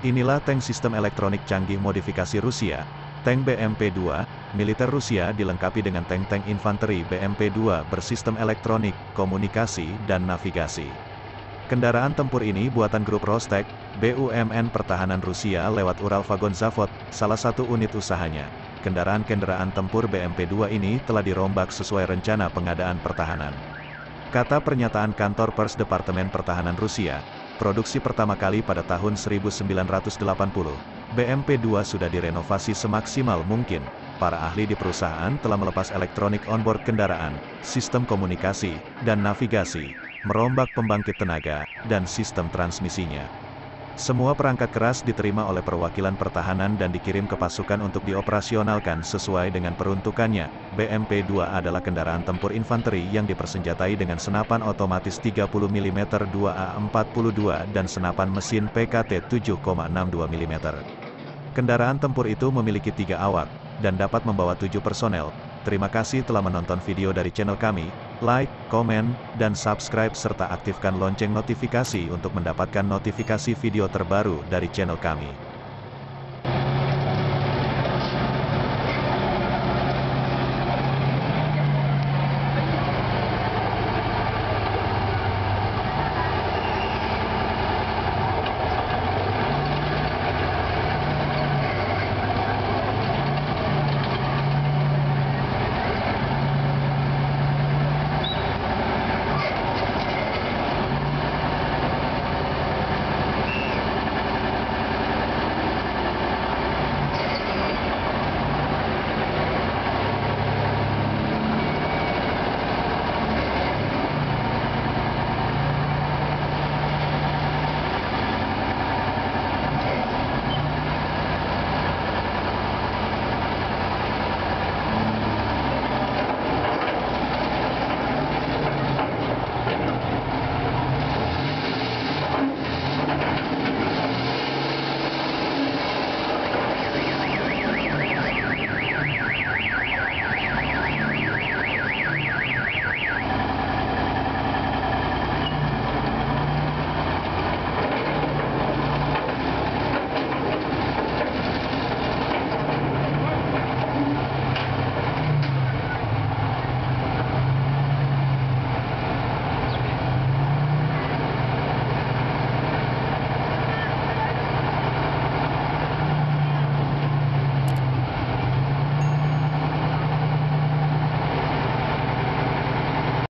Inilah tank sistem elektronik canggih modifikasi Rusia. Tank BMP-2, militer Rusia dilengkapi dengan tank-tank infanteri BMP-2 bersistem elektronik, komunikasi, dan navigasi. Kendaraan tempur ini buatan grup Rostec, BUMN Pertahanan Rusia lewat Uralvagon Zavod, salah satu unit usahanya. Kendaraan-kendaraan tempur BMP-2 ini telah dirombak sesuai rencana pengadaan pertahanan. Kata pernyataan kantor pers Departemen Pertahanan Rusia, produksi pertama kali pada tahun 1980, BMP-2 sudah direnovasi semaksimal mungkin. Para ahli di perusahaan telah melepas elektronik onboard kendaraan, sistem komunikasi, dan navigasi, merombak pembangkit tenaga, dan sistem transmisinya. Semua perangkat keras diterima oleh perwakilan pertahanan dan dikirim ke pasukan untuk dioperasionalkan sesuai dengan peruntukannya. BMP-2 adalah kendaraan tempur infanteri yang dipersenjatai dengan senapan otomatis 30 mm 2A42 dan senapan mesin PKT 7,62 mm. Kendaraan tempur itu memiliki 3 awak, dan dapat membawa 7 personel. Terima kasih telah menonton video dari channel kami. Like, komen, dan subscribe serta aktifkan lonceng notifikasi untuk mendapatkan notifikasi video terbaru dari channel kami.